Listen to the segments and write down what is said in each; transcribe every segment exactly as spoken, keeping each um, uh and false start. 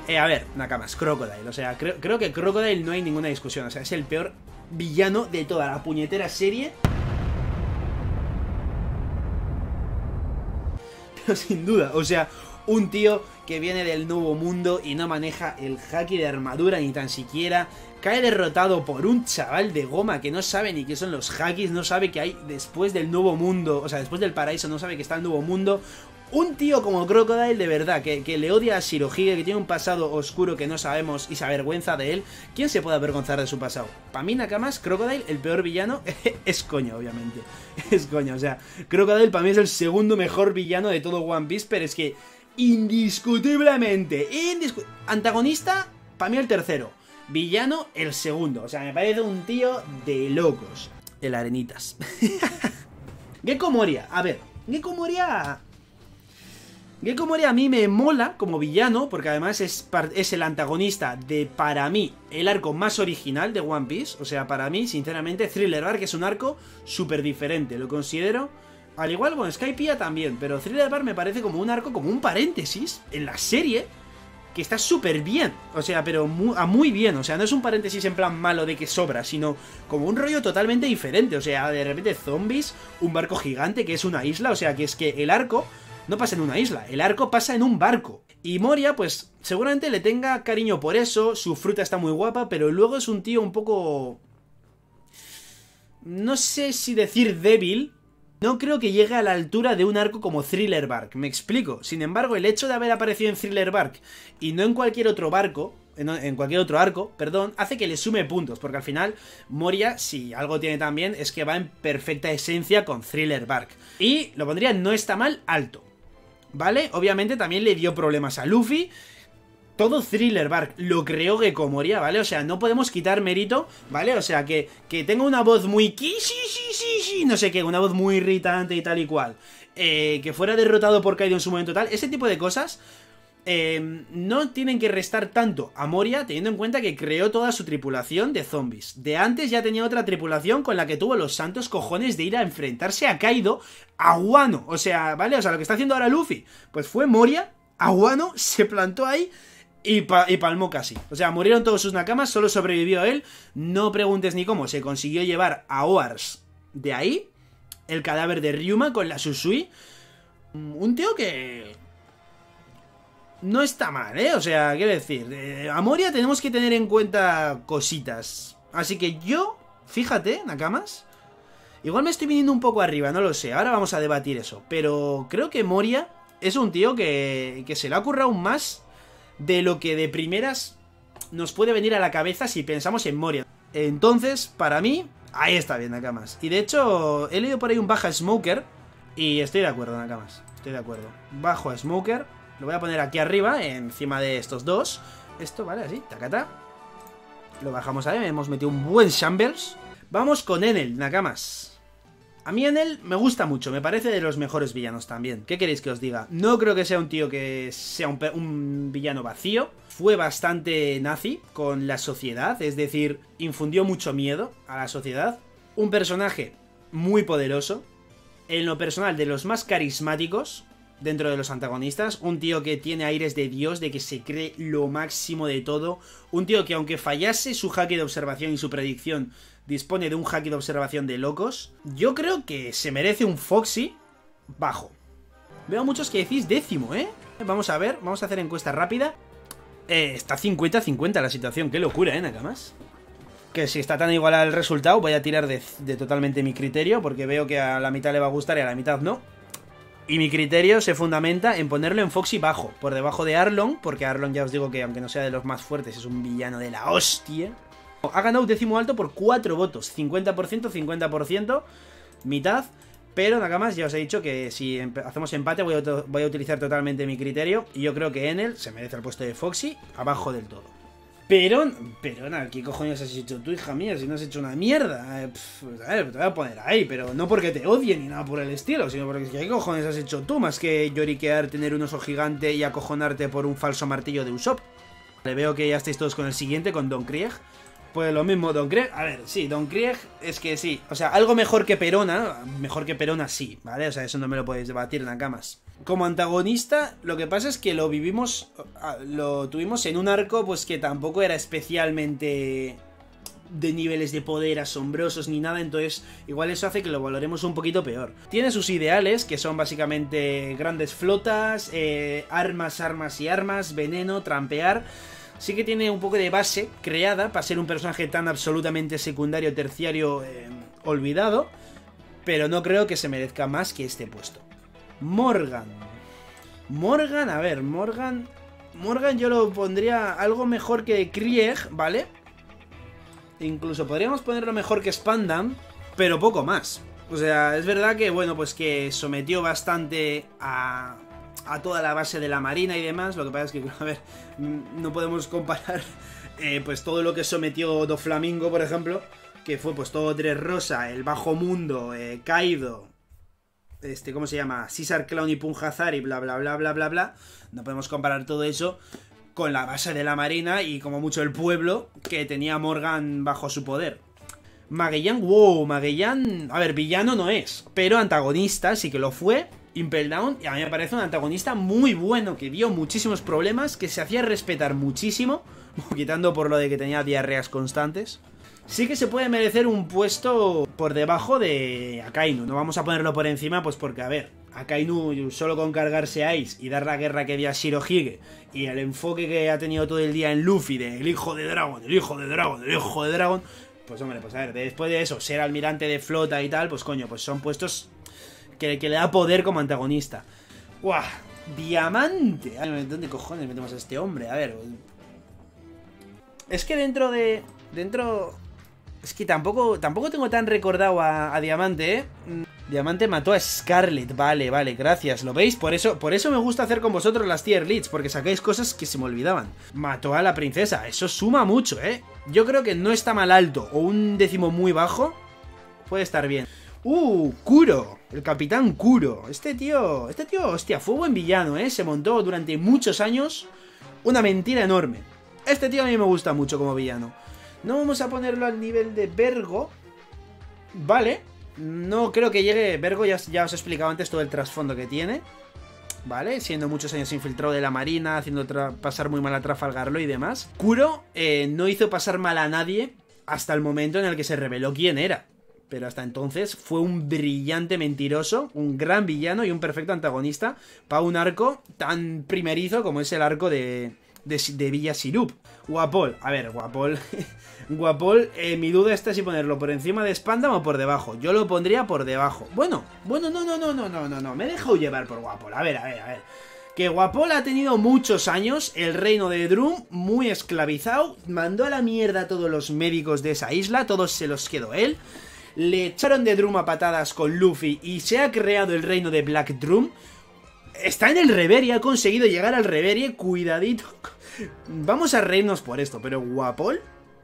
Eh, a ver, Nakamas, Crocodile. O sea, creo, creo que Crocodile no hay ninguna discusión. O sea, es el peor villano de toda la puñetera serie. Pero sin duda, o sea, un tío que viene del nuevo mundo y no maneja el haki de armadura ni tan siquiera. Cae derrotado por un chaval de goma que no sabe ni qué son los hakis, no sabe que hay después del nuevo mundo, o sea, después del paraíso, no sabe que está el nuevo mundo. Un tío como Crocodile, de verdad, que, que le odia a Shirohige, que tiene un pasado oscuro que no sabemos y se avergüenza de él. ¿Quién se puede avergonzar de su pasado? Para mí, Nakamas, Crocodile, el peor villano, es coño, obviamente. Es coño, o sea, Crocodile para mí es el segundo mejor villano de todo One Piece, pero es que indiscutiblemente, indiscu antagonista, para mí el tercero. Villano, el segundo. O sea, me parece un tío de locos. El Arenitas. Gekko Moria. A ver, Gekko Moria... Gekko Moria a mí me mola como villano, porque además es, es el antagonista de, para mí, el arco más original de One Piece. O sea, para mí, sinceramente, Thriller Bark es un arco súper diferente. Lo considero, al igual con Skypiea también, pero Thriller Bark me parece como un arco, como un paréntesis en la serie, que está súper bien. O sea, pero muy, a muy bien. O sea, no es un paréntesis en plan malo de que sobra, sino como un rollo totalmente diferente. O sea, de repente zombies, un barco gigante que es una isla. O sea, que es que el arco no pasa en una isla, el arco pasa en un barco. Y Moria, pues, seguramente le tenga cariño por eso, su fruta está muy guapa, pero luego es un tío un poco... no sé si decir débil. No creo que llegue a la altura de un arco como Thriller Bark, me explico. Sin embargo, el hecho de haber aparecido en Thriller Bark y no en cualquier otro barco, en, en cualquier otro arco, perdón, hace que le sume puntos, porque al final Moria, si algo tiene también, es que va en perfecta esencia con Thriller Bark. Y lo pondría no está mal alto, ¿vale? Obviamente también le dio problemas a Luffy. Todo Thriller Bark lo creó Gekko Moria, ¿vale? O sea, no podemos quitar mérito, ¿vale? O sea, que, que tenga una voz muy... sí, sí, sí, sí, no sé qué, una voz muy irritante y tal y cual. Eh, que fuera derrotado por Kaido en su momento tal. Ese tipo de cosas eh, no tienen que restar tanto a Moria, teniendo en cuenta que creó toda su tripulación de zombies. De antes ya tenía otra tripulación con la que tuvo los santos cojones de ir a enfrentarse a Kaido, a Wano. O sea, ¿vale? O sea, lo que está haciendo ahora Luffy, pues fue Moria, a Wano, se plantó ahí... Y, pa y palmó casi. O sea, murieron todos sus nakamas, solo sobrevivió él. No preguntes ni cómo se consiguió llevar a Oars de ahí. El cadáver de Ryuma con la Susui. Un tío que... no está mal, ¿eh? O sea, quiero decir, eh, a Moria tenemos que tener en cuenta cositas. Así que yo, fíjate, nakamas, igual me estoy viniendo un poco arriba, no lo sé. Ahora vamos a debatir eso. Pero creo que Moria es un tío que, que se le ha currado aún más de lo que de primeras nos puede venir a la cabeza si pensamos en Moria. Entonces, para mí, ahí está bien, nakamas. Y de hecho, he leído por ahí un baja a Smoker y estoy de acuerdo, nakamas. Estoy de acuerdo. Bajo a Smoker. Lo voy a poner aquí arriba, encima de estos dos. Esto, ¿vale? Así, tacata. Lo bajamos ahí, hemos metido un buen Shambles. Vamos con Enel, nakamas. A mí Enel me gusta mucho, me parece de los mejores villanos también. ¿Qué queréis que os diga? No creo que sea un tío que sea un, un villano vacío. Fue bastante nazi con la sociedad, es decir, infundió mucho miedo a la sociedad. Un personaje muy poderoso. En lo personal, de los más carismáticos dentro de los antagonistas. Un tío que tiene aires de Dios, de que se cree lo máximo de todo. Un tío que aunque fallase su haki de observación y su predicción, dispone de un haki de observación de locos. Yo creo que se merece un Foxy bajo. Veo muchos que decís décimo, ¿eh? Vamos a ver, vamos a hacer encuesta rápida. Eh, está cincuenta a cincuenta la situación, qué locura, ¿eh, nakamas? Que si está tan igual al resultado, voy a tirar de, de totalmente mi criterio, porque veo que a la mitad le va a gustar y a la mitad no. Y mi criterio se fundamenta en ponerlo en Foxy bajo, por debajo de Arlong, porque Arlong ya os digo que aunque no sea de los más fuertes, es un villano de la hostia. Ha ganado décimo alto por cuatro votos, cincuenta por ciento, cincuenta por ciento, mitad. Pero nakamas, ya os he dicho que si hacemos empate voy a, voy a utilizar totalmente mi criterio. Y yo creo que Enel se merece el puesto de Foxy abajo del todo. Pero, pero, ¿qué cojones has hecho tú, hija mía? Si no has hecho una mierda. Eh, pff, a ver, te voy a poner ahí, pero no porque te odie ni nada por el estilo, sino porque ¿qué cojones has hecho tú? Más que lloriquear, tener un oso gigante y acojonarte por un falso martillo de Usopp. Le veo que ya estáis todos con el siguiente, con Don Krieg. Pues lo mismo, Don Krieg. A ver, sí, Don Krieg es que sí. O sea, algo mejor que Perona. Mejor que Perona sí, ¿vale? O sea, eso no me lo podéis debatir en la camas. Como antagonista, lo que pasa es que lo vivimos. Lo tuvimos en un arco, pues que tampoco era especialmente de niveles de poder asombrosos ni nada. Entonces, igual eso hace que lo valoremos un poquito peor. Tiene sus ideales, que son básicamente grandes flotas, eh, armas, armas y armas, veneno, trampear. Sí que tiene un poco de base creada para ser un personaje tan absolutamente secundario, terciario, eh, olvidado. Pero no creo que se merezca más que este puesto. Morgan. Morgan, a ver, Morgan... Morgan yo lo pondría algo mejor que Krieg, ¿vale? Incluso podríamos ponerlo mejor que Spandam, pero poco más. O sea, es verdad que, bueno, pues que sometió bastante a... a toda la base de la marina y demás. Lo que pasa es que, a ver, no podemos comparar eh, pues todo lo que sometió Doflamingo, por ejemplo, que fue pues todo Dressrosa, el Bajo Mundo, eh, Kaido, este, ¿cómo se llama? Caesar Clown y Punjazar y bla bla bla bla bla bla. No podemos comparar todo eso con la base de la marina y como mucho el pueblo que tenía Morgan bajo su poder. Magellan, wow, Magellan, a ver, villano no es, pero antagonista sí que lo fue. Impel Down, y a mí me parece un antagonista muy bueno, que dio muchísimos problemas, que se hacía respetar muchísimo, quitando por lo de que tenía diarreas constantes. Sí que se puede merecer un puesto por debajo de Akainu, no vamos a ponerlo por encima, pues porque, a ver, Akainu solo con cargarse a Ace y dar la guerra que dio a Shirohige, y el enfoque que ha tenido todo el día en Luffy de el hijo de Dragon, el hijo de Dragon, el hijo de Dragon, pues hombre, pues a ver, después de eso, ser almirante de flota y tal, pues coño, pues son puestos... Que, que le da poder como antagonista. ¡Guau! ¡Diamante! ¿Dónde cojones metemos a este hombre? A ver. Es que dentro de... Dentro... Es que tampoco tampoco tengo tan recordado a, a Diamante, ¿eh? Diamante mató a Scarlet. Vale, vale, gracias. ¿Lo veis? Por eso, por eso me gusta hacer con vosotros las tier lists, porque sacáis cosas que se me olvidaban. Mató a la princesa. Eso suma mucho, ¿eh? Yo creo que no está mal alto o un décimo muy bajo. Puede estar bien. Uh, Kuro, el capitán Kuro. Este tío, este tío, hostia, fue buen villano, ¿eh? Se montó durante muchos años una mentira enorme. Este tío a mí me gusta mucho como villano. No vamos a ponerlo al nivel de Vergo. Vale. No creo que llegue... Vergo ya, ya os he explicado antes todo el trasfondo que tiene. Vale, siendo muchos años infiltrado de la marina, haciendo pasar muy mal a Trafalgar Law y demás. Kuro eh, no hizo pasar mal a nadie hasta el momento en el que se reveló quién era. Pero hasta entonces fue un brillante mentiroso, un gran villano y un perfecto antagonista para un arco tan primerizo como es el arco de, de, de Villa Sirup. Guapol, a ver, Guapol... Guapol, eh, mi duda está si ponerlo por encima de Spandam o por debajo. Yo lo pondría por debajo. Bueno, bueno, no, no, no, no, no, no, no. Me he dejado llevar por Guapol. A ver, a ver, a ver. Que Guapol ha tenido muchos años el reino de Drum muy esclavizado. Mandó a la mierda a todos los médicos de esa isla. Todos se los quedó él. Le echaron de Drum a patadas con Luffy y se ha creado el reino de Black Drum. Está en el Reverie, ha conseguido llegar al Reverie. Cuidadito. Vamos a reírnos por esto, pero Guapol...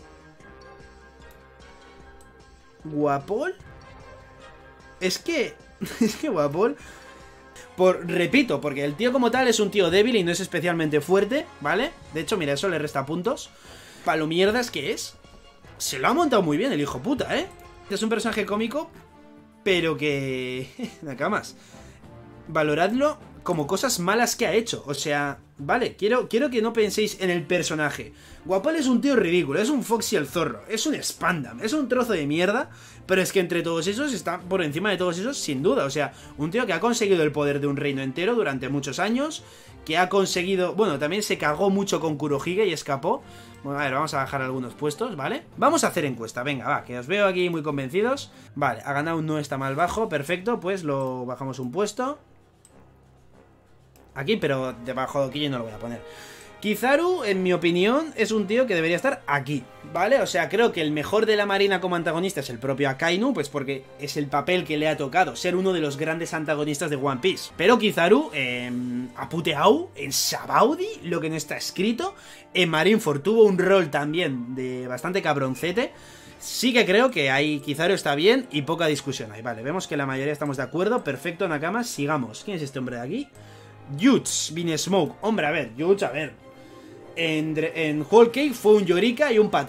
Guapol... Es que... Es que Guapol... Por, repito, porque el tío como tal es un tío débil y no es especialmente fuerte, ¿vale? De hecho, mira, eso le resta puntos. Para lo mierdas que es. Se lo ha montado muy bien el hijo puta, ¿eh? Es un personaje cómico, pero que... Nakamas. Valoradlo como cosas malas que ha hecho. O sea, vale, quiero, quiero que no penséis en el personaje. Guapol es un tío ridículo, es un Foxy el zorro, es un Spandam, es un trozo de mierda, pero es que entre todos esos está por encima de todos esos sin duda. O sea, un tío que ha conseguido el poder de un reino entero durante muchos años, que ha conseguido... Bueno, también se cagó mucho con Kurohige y escapó. Bueno, a ver, vamos a bajar algunos puestos, ¿vale? Vamos a hacer encuesta, venga, va, que os veo aquí muy convencidos. Vale, ha ganado, no está mal bajo, perfecto, pues lo bajamos un puesto. Aquí, pero debajo de aquí yo no lo voy a poner. Kizaru, en mi opinión, es un tío que debería estar aquí, ¿vale? O sea, creo que el mejor de la marina como antagonista es el propio Akainu, pues porque es el papel que le ha tocado, ser uno de los grandes antagonistas de One Piece. Pero Kizaru, eh, a puteau, en Sabaudi, lo que no está escrito, en Marineford tuvo un rol también de bastante cabroncete. Sí que creo que ahí Kizaru está bien y poca discusión hay. Vale, vemos que la mayoría estamos de acuerdo, perfecto, Nakamas, sigamos. ¿Quién es este hombre de aquí? Yuts, Vinesmoke. Hombre, a ver, Yuts, a ver. En, en Whole Cake fue un llorica y un patético.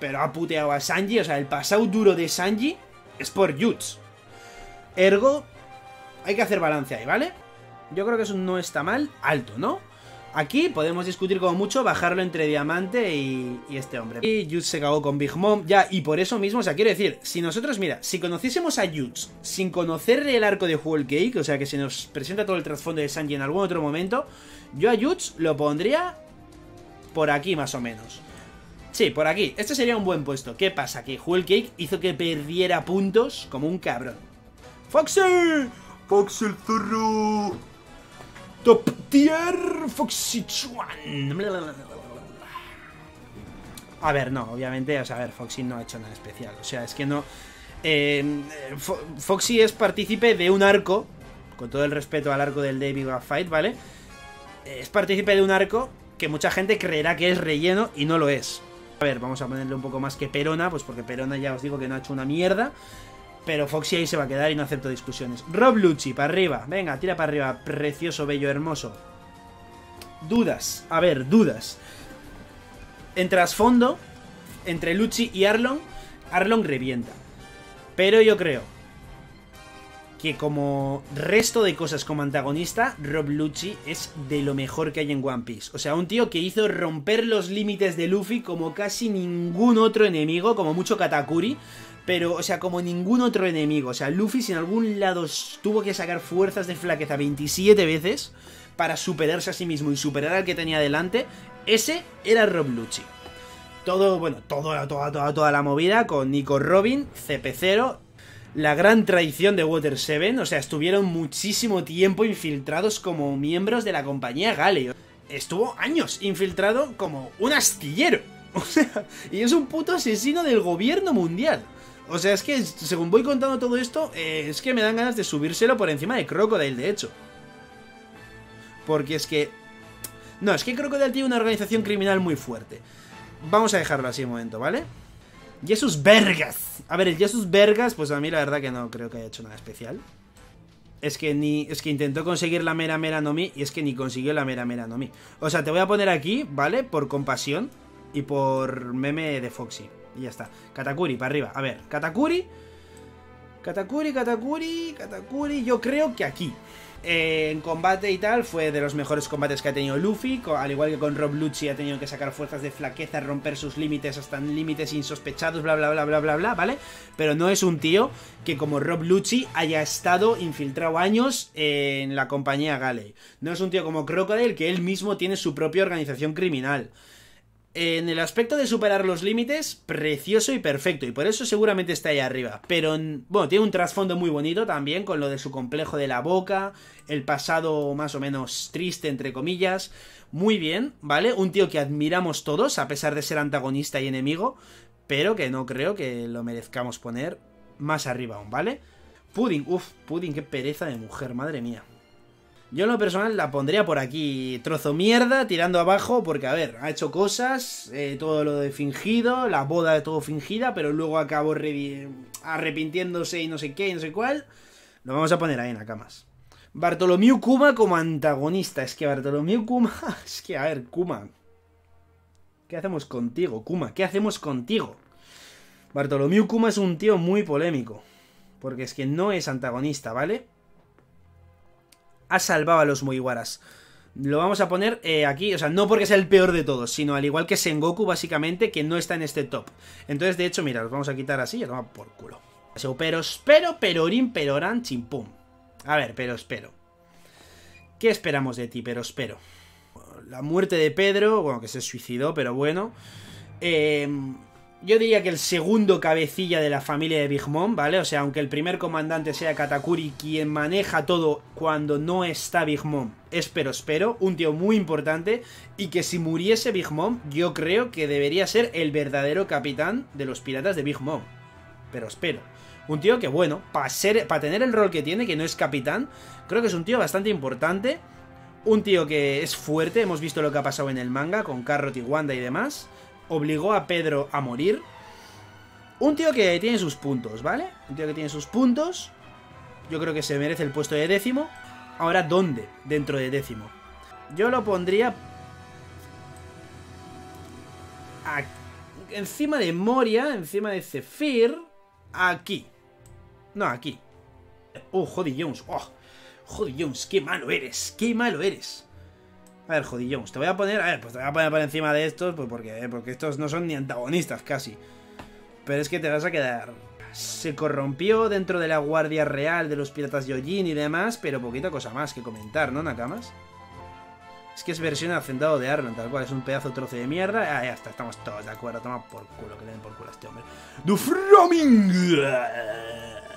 pero ha puteado a Sanji. O sea, el pasado duro de Sanji es por Yuts. Ergo, hay que hacer balance ahí, ¿vale? Yo creo que eso no está mal. Alto, ¿no? Aquí podemos discutir como mucho, bajarlo entre Diamante y, y este hombre. Y Yuts se cagó con Big Mom, ya, y por eso mismo, o sea, quiero decir, si nosotros, mira, si conociésemos a Yuts sin conocer el arco de Whole Cake, o sea, que se nos presenta todo el trasfondo de Sanji en algún otro momento, yo a Yuts lo pondría por aquí más o menos. Sí, por aquí. Este sería un buen puesto. ¿Qué pasa? Que Whole Cake hizo que perdiera puntos como un cabrón. ¡Foxy! ¡Foxy el zorro! Top tier Foxy Chuan. A ver, no, obviamente, o sea, a ver, Foxy no ha hecho nada especial. O sea, es que no... Eh, Fo Foxy es partícipe de un arco, con todo el respeto al arco del David Fight, ¿vale? Es partícipe de un arco que mucha gente creerá que es relleno y no lo es. A ver, vamos a ponerle un poco más que Perona, pues porque Perona ya os digo que no ha hecho una mierda. Pero Foxy ahí se va a quedar y no acepto discusiones. Rob Lucci, para arriba. Venga, tira para arriba. Precioso, bello, hermoso. Dudas. A ver, dudas. En trasfondo, entre Lucci y Arlong, Arlong revienta. Pero yo creo que como resto de cosas como antagonista, Rob Lucci es de lo mejor que hay en One Piece. O sea, un tío que hizo romper los límites de Luffy como casi ningún otro enemigo, como mucho Katakuri. Pero, o sea, como ningún otro enemigo. O sea, Luffy si en algún lado tuvo que sacar fuerzas de flaqueza veintisiete veces para superarse a sí mismo y superar al que tenía delante, ese era Rob Lucci. Todo, bueno, todo, toda, toda, toda la movida con Nico Robin, C P cero, la gran traición de Water seven. O sea, estuvieron muchísimo tiempo infiltrados como miembros de la compañía Galley. Estuvo años infiltrado como un astillero. O sea, y es un puto asesino del gobierno mundial. O sea, es que según voy contando todo esto, eh, es que me dan ganas de subírselo por encima de Crocodile, de hecho. Porque es que... No, es que Crocodile tiene una organización criminal muy fuerte. Vamos a dejarlo así un momento, ¿vale? Jesus Vergas. A ver, el Jesus Vergas, pues a mí la verdad que no creo que haya hecho nada especial. Es que ni... Es que intentó conseguir la Mera Mera no Mi y es que ni consiguió la Mera Mera no Mi. O sea, te voy a poner aquí, ¿vale? Por compasión y por meme de Foxy. Y ya está. Katakuri, para arriba. A ver, Katakuri. Katakuri, Katakuri, Katakuri. Yo creo que aquí. Eh, en combate y tal, fue de los mejores combates que ha tenido Luffy. Al igual que con Rob Lucci ha tenido que sacar fuerzas de flaqueza, romper sus límites hasta límites insospechados, bla, bla, bla, bla, bla, bla, ¿vale? Pero no es un tío que como Rob Lucci haya estado infiltrado años en la compañía Galley. No es un tío como Crocodile que él mismo tiene su propia organización criminal. En el aspecto de superar los límites, precioso y perfecto, y por eso seguramente está ahí arriba. Pero, bueno, tiene un trasfondo muy bonito también, con lo de su complejo de la boca, el pasado más o menos triste, entre comillas. Muy bien, ¿vale? Un tío que admiramos todos, a pesar de ser antagonista y enemigo, pero que no creo que lo merezcamos poner más arriba aún, ¿vale? Pudding, uff, Pudding, qué pereza de mujer, madre mía. Yo en lo personal la pondría por aquí, trozo mierda, tirando abajo, porque a ver, ha hecho cosas, eh, todo lo de fingido, la boda de todo fingida, pero luego acabó arrepintiéndose y no sé qué y no sé cuál. Lo vamos a poner ahí en Nakamas. Bartholomew Kuma como antagonista, es que Bartholomew Kuma, es que a ver, Kuma, ¿qué hacemos contigo, Kuma? ¿Qué hacemos contigo? Bartholomew Kuma es un tío muy polémico, porque es que no es antagonista, ¿vale? Ha salvado a los Mugiwaras. Lo vamos a poner eh, aquí, o sea, no porque sea el peor de todos, sino al igual que Sengoku, básicamente, que no está en este top. Entonces, de hecho, mira, los vamos a quitar así y a tomar por culo. Pero espero, perorín, perorán, chimpum. A ver, pero espero. ¿Qué esperamos de ti, pero espero? La muerte de Pedro, bueno, que se suicidó, pero bueno. Eh... Yo diría que el segundo cabecilla de la familia de Big Mom, ¿vale? O sea, aunque el primer comandante sea Katakuri, quien maneja todo cuando no está Big Mom, es pero espero, un tío muy importante, y que si muriese Big Mom, yo creo que debería ser el verdadero capitán de los piratas de Big Mom. Pero espero. Un tío que, bueno, para ser, para tener el rol que tiene, que no es capitán, creo que es un tío bastante importante. Un tío que es fuerte, hemos visto lo que ha pasado en el manga, con Carrot y Wanda y demás. Obligó a Pedro a morir. Un tío que tiene sus puntos, ¿vale? Un tío que tiene sus puntos. Yo creo que se merece el puesto de décimo. Ahora, ¿dónde? Dentro de décimo. Yo lo pondría... encima de Moria, encima de Zephyr. Aquí. No, aquí. Oh, Jody Jones. Oh, Jody Jones, qué malo eres. Qué malo eres. A ver, Jody Jones, te voy a poner... A ver, pues te voy a poner por encima de estos, pues porque, porque estos no son ni antagonistas casi. Pero es que te vas a quedar... Se corrompió dentro de la guardia real de los piratas Yojin y demás, pero poquita cosa más que comentar, ¿no, Nakamas? Es que es versión hacendado de Arlon, tal cual, es un pedazo trozo de mierda. Ah, ya está, estamos todos de acuerdo, toma por culo, que le den por culo a este hombre. ¡Du Framing!